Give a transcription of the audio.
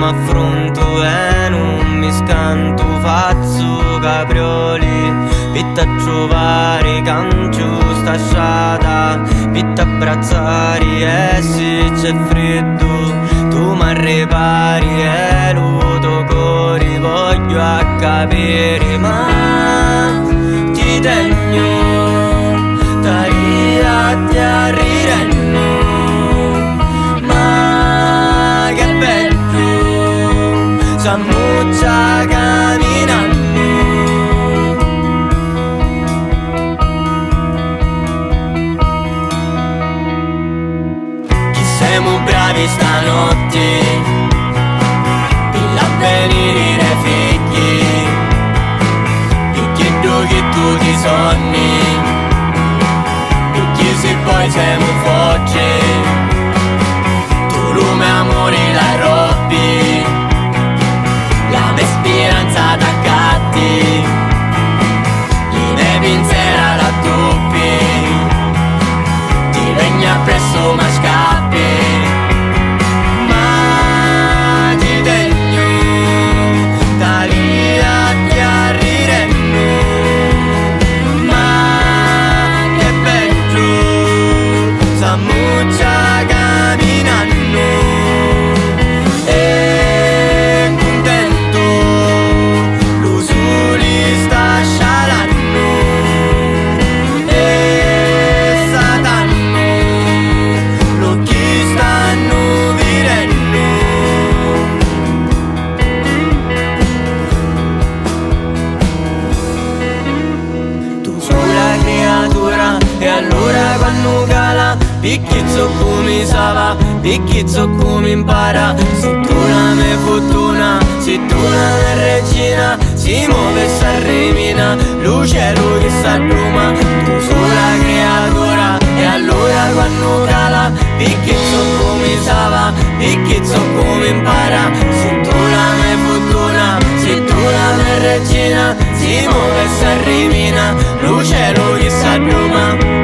m'affronto e non mi scanto, faccio caprioli, pitta a trovare cancio sta sciata, pitta abbracciare e se c'è freddo tu m'arrepari e lo tocco, voglio a capire ma ti tengo taria ti arrirenno, ma che bello s'ammuccia camminando. Chi siamo bravi stanotte per l'avvenire figli, più chiedo che tu ti sonni, perché se poi siamo forti tu lume amore la robbi, la mia speranza d'accatti, i miei pensieri la doppi, ti vengi appresso ma scappi, ma ti tegno da lì a ti arrirenno, ma che bello s'ammuccia camminando e contento lo sole sta scialando e satanno l'occhi stanno virendo. Tu sola creatura e allora quando cala picchizzo come sa, picchizzo come impara, se tu la mia fortuna, se tu la mia regina, si muove e s'arremina, lo cielo che s'adduma, tu sola creatura e allora quando cala, picchizzo come sa, picchizzo come impara, se tu la mia fortuna, se tu la mia regina, si muove e s'arremina, lo cielo che s'adduma.